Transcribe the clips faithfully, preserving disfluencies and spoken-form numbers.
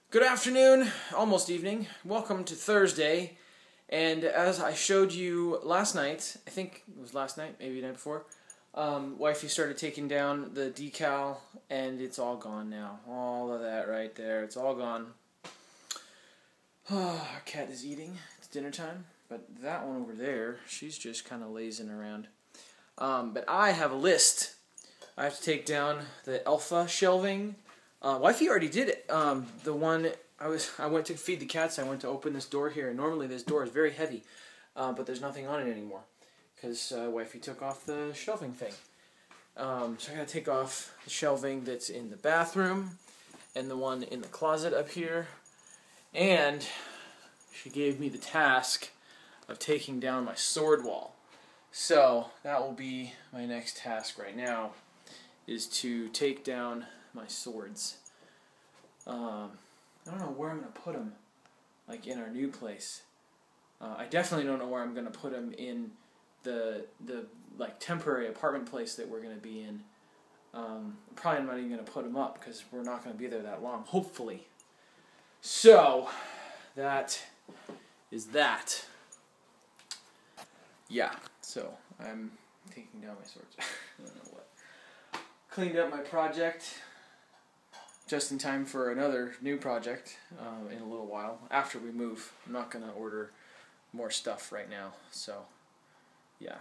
Good afternoon, almost evening. Welcome to Thursday. And as I showed you last night, I think it was last night, maybe the night before, um, wifey started taking down the decal, and it's all gone now. All of that right there, it's all gone. Oh, our cat is eating. It's dinner time. But that one over there, she's just kind of lazing around. Um, but I have a list. I have to take down the alpha shelving. Uh, wifey already did it. Um, the one I was, I went to feed the cats. I went to open this door here, and normally this door is very heavy, uh, but there's nothing on it anymore because uh, wifey took off the shelving thing. Um, so I gotta take off the shelving that's in the bathroom and the one in the closet up here. And she gave me the task of taking down my sword wall. So that will be my next task right now, is to take down my swords. Um, I don't know where I'm going to put them, like in our new place. Uh, I definitely don't know where I'm going to put them in the the like temporary apartment place that we're going to be in. Um, probably not even going to put them up because we're not going to be there that long, hopefully. So that is that. Yeah. So I'm taking down my swords. I don't know what. Cleaned up my project just in time for another new project uh, in a little while after we move. I'm not going to order more stuff right now, so yeah.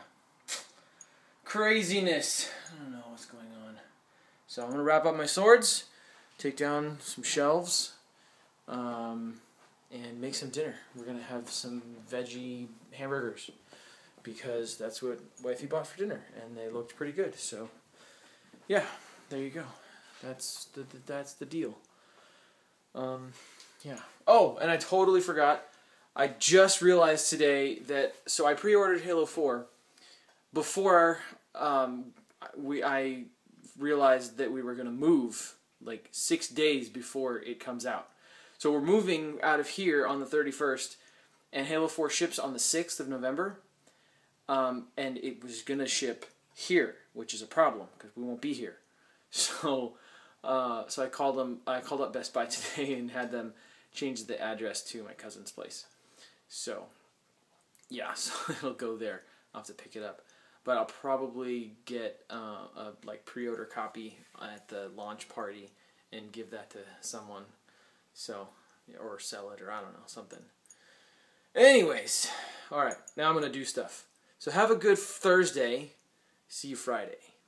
Craziness. I don't know what's going on. So I'm going to wrap up my swords, take down some shelves, um, and make some dinner. We're going to have some veggie hamburgers because that's what wifey bought for dinner, and they looked pretty good, so yeah, there you go. That's the, the that's the deal. Um, yeah. Oh, and I totally forgot. I just realized today that so I pre-ordered Halo four before um, we I realized that we were gonna move like six days before it comes out. So we're moving out of here on the thirty-first, and Halo four ships on the sixth of November, um, and it was gonna ship here, which is a problem because we won't be here. So, uh, so I called them. I called up Best Buy today and had them change the address to my cousin's place. So, yeah, so it'll go there. I'll have to pick it up, but I'll probably get uh, a like pre-order copy at the launch party and give that to someone. So, or sell it, or I don't know, something. Anyways, all right. Now I'm gonna do stuff. So have a good Thursday. See you Friday.